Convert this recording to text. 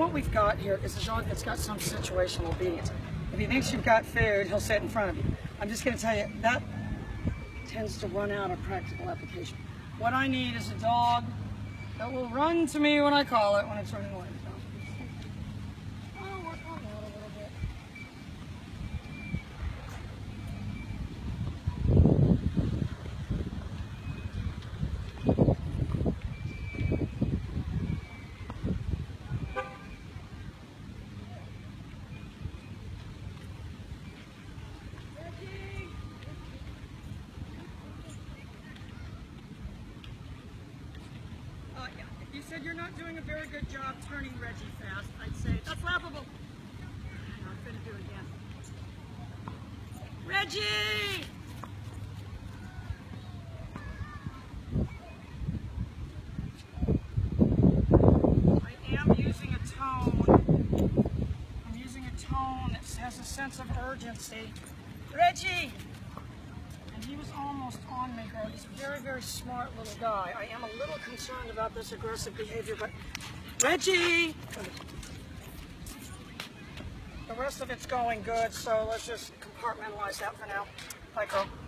what we've got here is a dog that's got some situational obedience. If he thinks you've got food, he'll sit in front of you. I'm just going to tell you, that tends to run out of practical application. What I need is a dog that will run to me when I call it when it's running away. I'll work on that a little bit. You said you're not doing a very good job turning Reggie fast. I'd say that's laughable. I'm going to do it again. Reggie! I am using a tone. I'm using a tone that has a sense of urgency. Reggie! And he was almost on me, girl. He's a very, very smart little guy. I am a little concerned about this aggressive behavior, but Reggie! The rest of it's going good, so let's just compartmentalize that for now. Bye, girl.